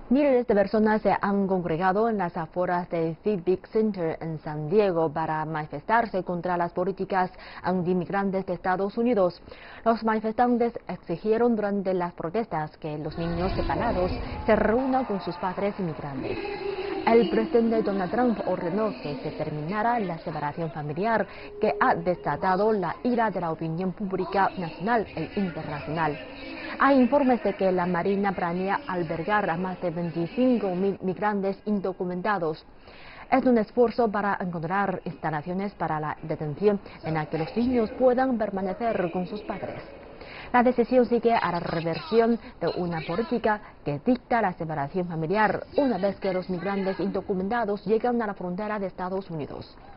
Miles de personas se han congregado en las afueras del Civic Center en San Diego para manifestarse contra las políticas anti-inmigrantes de Estados Unidos. Los manifestantes exigieron durante las protestas que los niños separados se reúnan con sus padres inmigrantes. El presidente Donald Trump ordenó que se terminara la separación familiar que ha desatado la ira de la opinión pública nacional e internacional. Hay informes de que la Marina planea albergar a más de 25.000 migrantes indocumentados. Es un esfuerzo para encontrar instalaciones para la detención en la que los niños puedan permanecer con sus padres. La decisión sigue a la reversión de una política que dicta la separación familiar una vez que los migrantes indocumentados llegan a la frontera de Estados Unidos.